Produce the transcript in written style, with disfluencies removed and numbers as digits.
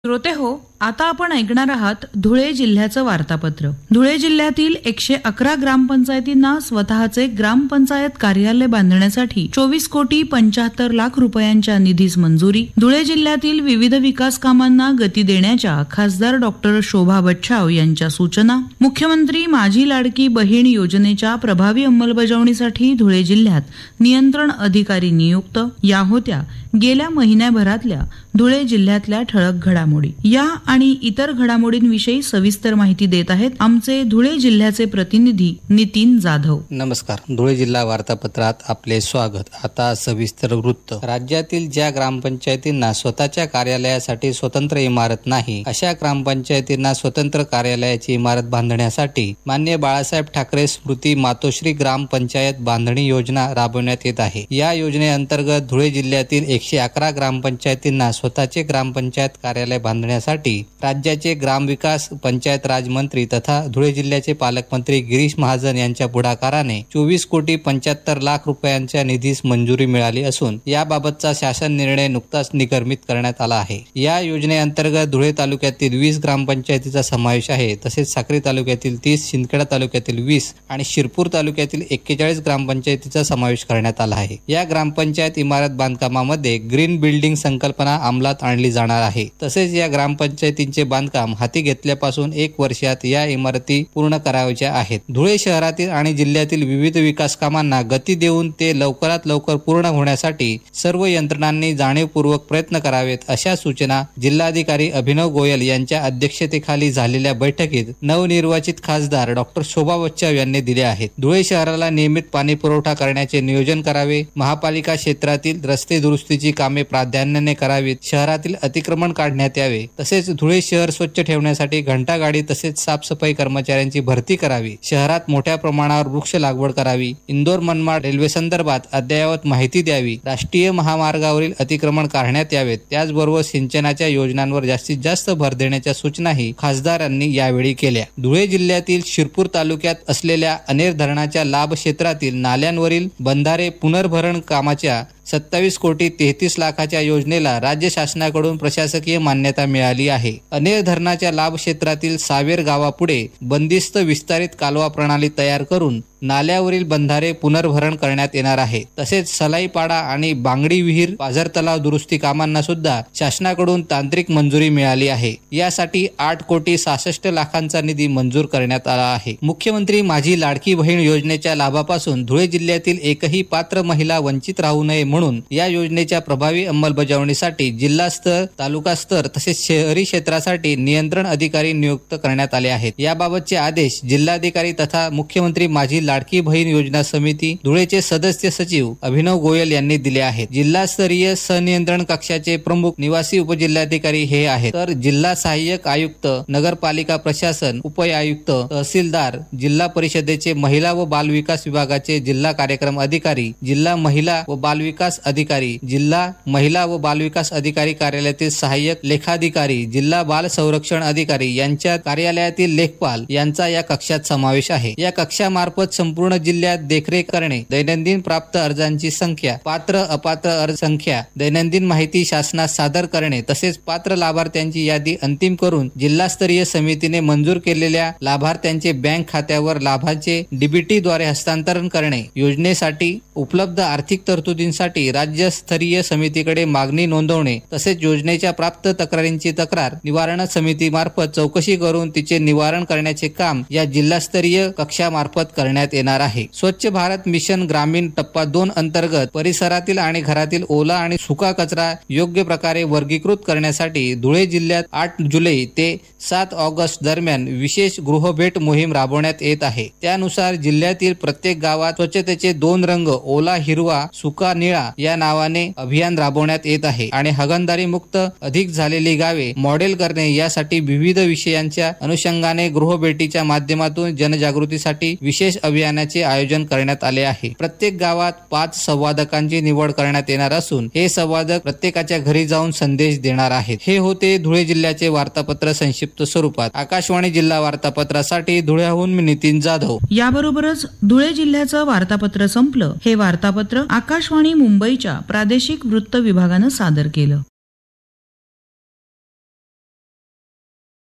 श्रोते हो, आता आपण ऐकणार आहात धुळे जिल्ह्याचं वार्तापत्र. धुळे जिल्ह्यातील 111 ग्रामपंचायतींना स्वतःचे ग्रामपंचायत कार्यालय बांधण्यासाठी 24,75,00,000 रुपयांच्या निधीस मंजुरी. धुळे जिल्ह्यातील विविध विकास कामांना गती देण्याच्या खासदार डॉक्टर शोभा बच्छाव यांच्या सूचना. मुख्यमंत्री माझी लाडकी बहीण योजनेच्या प्रभावी अंमलबजावणीसाठी धुळे जिल्ह्यात नियंत्रण अधिकारी नियुक्त. या होत्या गेल्या महिन्याभरातल्या धुळे जिल्ह्यातल्या ठळक घडामोडी. या आणि इतर घडामोडींविषयी सविस्तर माहिती देत आहेत आमचे धुळे जिल्ह्याचे प्रतिनिधी नितीन जाधव. नमस्कार. धुळे जिल्हा वार्तापत्रात आपले स्वागत. आता सविस्तर वृत्त. राज्यातील ज्या ग्रामपंचायतींना स्वतःच्या कार्यालयासाठी स्वतंत्र इमारत नाही, अशा ग्रामपंचायतींना स्वतंत्र कार्यालयाची इमारत बांधण्यासाठी माननीय बाळासाहेब ठाकरे स्मृती मातोश्री ग्रामपंचायत बांधणी योजना राबवण्यात येत आहे. या योजनेअंतर्गत धुळे जिल्ह्यातील 111 ग्रामपंचायतींना स्वतःचे ग्रामपंचायत कार्यालय बांधण्यासाठी राज्याचे ग्रामविकास पंचायत राज मंत्री तथा धुळे जिल्ह्याचे पालकमंत्री गिरीश महाजन यांच्या पुढाकाराने 24,75,00,000 रुपयांच्या निधीस मंजुरी मिळाली असून याबाबतचा शासन निर्णय नुकताच निर्गमित करण्यात आला आहे. या योजनेअंतर्गत धुळे तालुक्यातील 20 ग्रामपंचायतीचा समावेश आहे. तसेच साक्री तालुक्यातील 30, शिंदखेडा तालुक्यातील 20 आणि शिरपूर तालुक्यातील 41 ग्रामपंचायतीचा समावेश करण्यात आला आहे. या ग्रामपंचायत इमारत बांधकामामध्ये ग्रीन बिल्डिंग संकल्पना अंमलात आणली जाणार आहे. तसेच या ग्रामपंचायतींचे बांधकाम हाती घेतल्यापासून 1 वर्षात या इमारती पूर्ण करायच्या आहेत. धुळे शहरातील आणि जिल्ह्यातील विविध विकास कामांना गती देऊन ते लवकरात लवकर पूर्ण होण्यासाठी सर्व यंत्रणांनी जाणीवपूर्वक प्रयत्न करावेत, अशा सूचना जिल्हाधिकारी अभिनव गोयल यांच्या अध्यक्षतेखाली झालेल्या बैठकीत नवनिर्वाचित खासदार डॉक्टर शोभा बच्छाव यांनी दिल्या आहेत. धुळे शहराला नियमित पाणी पुरवठा करण्याचे नियोजन करावे. महापालिका क्षेत्रातील रस्ते दुरुस्तीची कामे प्राधान्याने करावीत. शहरातील अतिक्रमण काढण्यात यावे. तसेच धुळे शहर स्वच्छ ठेवण्यासाठी घंटागाडी तसेच साफसफाई कर्मचाऱ्यांची भरती करावी. शहरात मोठ्या प्रमाणावर वृक्ष लागवड करावी. इंदोर मनमाड रेल्वे संदर्भात अद्ययावत माहिती द्यावी. राष्ट्रीय महामार्गावरील अतिक्रमण काढण्यात यावेत. त्याचबरोबर सिंचनाच्या योजनांवर जास्तीत जास्त भर देण्याच्या सूचनाही खासदारांनी यावेळी केल्या. धुळे जिल्ह्यातील शिरपूर तालुक्यात असलेल्या अनेर धरणाच्या लाभ क्षेत्रातील नाल्यांवरील बंधारे पुनर्भरण कामाच्या 27,33,00,000च्या योजनेला राज्य शासनाकडून प्रशासकीय मान्यता मिळाली आहे. अनेर धरणाच्या लाभ क्षेत्रातील सावेर गावापुढे बंदिस्त विस्तारित कालवा प्रणाली तयार करून नाल्यावरील बंधारे पुनर्भरण करण्यात येणार आहे. तसेच सलाईपाडा आणि बांगडी विहीर पाझर तलाव दुरुस्ती कामांना सुद्धा शासनाकडून तांत्रिक मंजुरी मिळाली आहे. यासाठी 8,66,00,000चा निधी मंजूर करण्यात आला आहे. मुख्यमंत्री माझी लाडकी बहीण योजनेच्या लाभापासून धुळे जिल्ह्यातील एकही पात्र महिला वंचित राहू नये म्हणून या योजनेच्या प्रभावी अंमलबजावणीसाठी जिल्हा स्तर, तालुका स्तर तसेच शहरी क्षेत्रासाठी नियंत्रण अधिकारी नियुक्त करण्यात आले आहेत. याबाबतचे आदेश जिल्हाधिकारी तथा मुख्यमंत्री माझी लाडकी बहीण योजना समिती धुळेचे सदस्य सचिव अभिनव गोयल यांनी दिले आहेत. जिल्हास्तरीय संनियंत्रण कक्षाचे प्रमुख निवासी उपजिल्हाधिकारी हे आहेत. तर जिल्हा सहाय्यक आयुक्त, नगरपालिका प्रशासन उपआयुक्त, तहसीलदार, जिल्हा परिषदेचे महिला व बाल विकास विभागाचे जिल्हा कार्यक्रम अधिकारी, जिल्हा महिला व बाल विकास अधिकारी, जिल्हा महिला व बाल विकास अधिकारी कार्यालयातील सहाय्यक लेखाधिकारी, जिल्हा बाल संरक्षण अधिकारी यांच्या कार्यालयातील लेखपाल यांचा या कक्षात समावेश आहे. या कक्षामार्फत संपूर्ण जिल्ह्यात देखरेख करणे, दैनंदिन प्राप्त अर्जांची संख्या, पात्र अपात्र अर्ज संख्या, दैनंदिन माहिती शासनास सादर करणे तसेच पात्र लाभार्थ्यांची यादी अंतिम करून जिल्हास्तरीय समितीने मंजूर केलेल्या लाभार्थ्यांचे बँक खात्यावर लाभाचे डीबीटीद्वारे हस्तांतरण करणे, योजनेसाठी उपलब्ध आर्थिक तरतुदींसाठी राज्यस्तरीय समितीकडे मागणी नोंदवणे तसेच योजनेच्या प्राप्त तक्रारींची तक्रार निवारण समितीमार्फत चौकशी करून तिचे निवारण करण्याचे काम या जिल्हास्तरीय कक्षामार्फत करण्यात येणार आहे. स्वच्छ भारत मिशन ग्रामीण टप्पा 2 अंतर्गत परिसरातील आणि घरातील ओला आणि सुका कचरा योग्य प्रकारे वर्गीकृत करण्यासाठी धुळे जिल्ह्यात 8 जुलै ते 7 ऑगस्ट दरम्यान विशेष गृहभेट मोहीम राबवण्यात येत आहे. त्यानुसार जिल्ह्यातील प्रत्येक गावात स्वच्छतेचे 2 रंग ओला हिरवा, सुका निळा या नावाने अभियान राबवण्यात येत आहे आणि हागणदारी मुक्त अधिक झालेली गावे मॉडेल करणे यासाठी विविध विषयांच्या अनुषंगाने गृहभेटीच्या माध्यमातून जनजागृतीसाठी विशेष अभियानाचे आयोजन करण्यात आले आहे. प्रत्येक गावात 5 संवादकांची निवड करण्यात येणार असून हे संवादक प्रत्येकाच्या घरी जाऊन संदेश देणार आहेत. हे होते धुळे जिल्ह्याचे वार्तापत्र संक्षिप्त स्वरूपात. आकाशवाणी जिल्हा वार्तापत्रासाठी धुळ्याहून मी नितीन जाधव. याबरोबरच धुळे जिल्ह्याचं वार्तापत्र संपलं. हे वार्तापत्र आकाशवाणी मुंबईच्या प्रादेशिक वृत्त विभागानं सादर केलं.